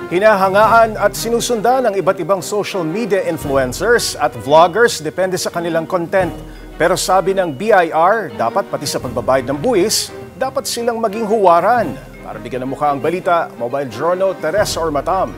Hinahangaan at sinusundan ng iba't ibang social media influencers at vloggers depende sa kanilang content. Pero sabi ng BIR, dapat pati sa pagbabayad ng buwis, dapat silang maging huwaran. Para bigyan ng mukha ang balita, Mobile Journal, Teresa Ormatam.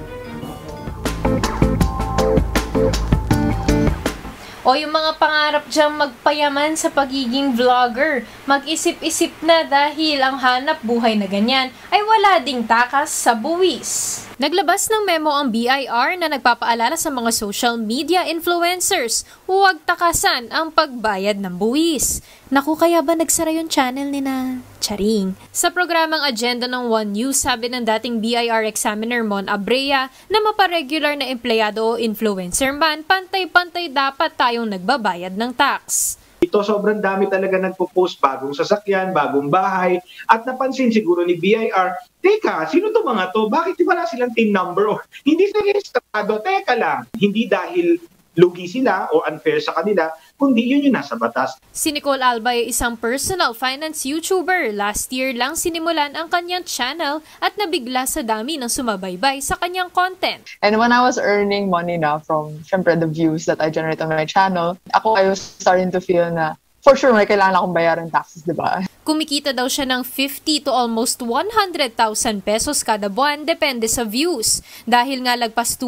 O yung mga pangarap dyang magpayaman sa pagiging vlogger, mag-isip-isip na dahil ang hanap buhay na ganyan ay wala ding takas sa buwis. Naglabas ng memo ang BIR na nagpapaalala sa mga social media influencers, huwag takasan ang pagbayad ng buwis. Naku, kaya ba nagsara yung channel ni na Charing? Sa programang agenda ng One News, sabi ng dating BIR examiner Mon Abrea na maparegular na empleyado o influencer man, pantay-pantay dapat tayong nagbabayad ng tax. Ito sobrang dami talaga nagpo-post bagong sasakyan, bagong bahay, at napansin siguro ni BIR, teka, sino to mga to? Bakit wala silang team number? O hindi sila registrado? Teka lang, hindi dahil lugi sila o unfair sa kanila, kundi yun yung nasa batas. Si Nicole Alba ay isang personal finance YouTuber. Last year lang sinimulan ang kanyang channel at nabigla sa dami ng sumabaybay sa kanyang content. And when I was earning money na from, syempre, the views that I generate on my channel, I was starting to feel na, for sure, may kailangan akong bayaran taxes, di ba? Kumikita daw siya ng 50 to almost 100,000 pesos kada buwan, depende sa views. Dahil nga lagpas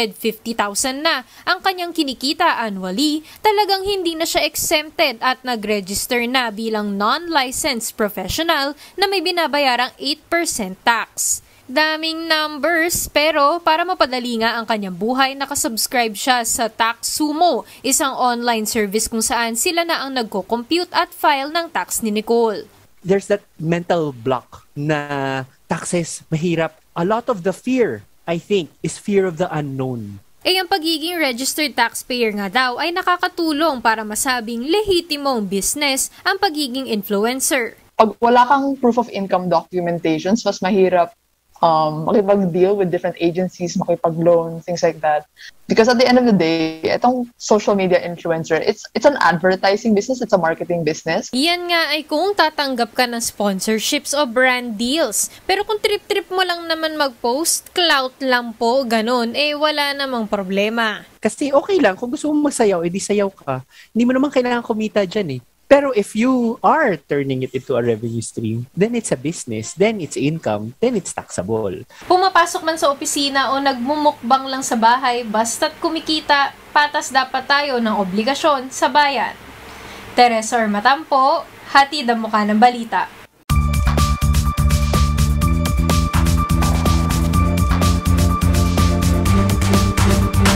250,000 na ang kanyang kinikita annually, talagang hindi na siya exempted at nag-register na bilang non-licensed professional na may binabayarang 8% tax. Daming numbers, pero para mapadali nga ang kanyang buhay, nakasubscribe siya sa TaxSumo, isang online service kung saan sila na ang nagko-compute at file ng tax ni Nicole. There's that mental block na taxes mahirap. A lot of the fear, I think, is fear of the unknown. Ang pagiging registered taxpayer nga daw ay nakakatulong para masabing lehitimong business ang pagiging influencer. Pag wala kang proof of income documentations, mas mahirap makipag-deal with different agencies, makipag-loan, things like that. Because at the end of the day, itong social media influencer, it's an advertising business, it's a marketing business. Yan nga ay kung tatanggap ka ng sponsorships o brand deals. Pero kung trip-trip mo lang naman mag-post, clout lang po, ganun, wala namang problema. Kasi okay lang, kung gusto mo magsayaw, edi sayaw ka. Hindi mo naman kailangan kumita dyan . Pero if you are turning it into a revenue stream, then it's a business, then it's income, then it's taxable. Pumapasok man sa opisina o nagmumukbang lang sa bahay, basta't kumikita, patas dapat tayo ng obligasyon sa bayan. Teresa Ormatam po, hatid ang mukha ng balita.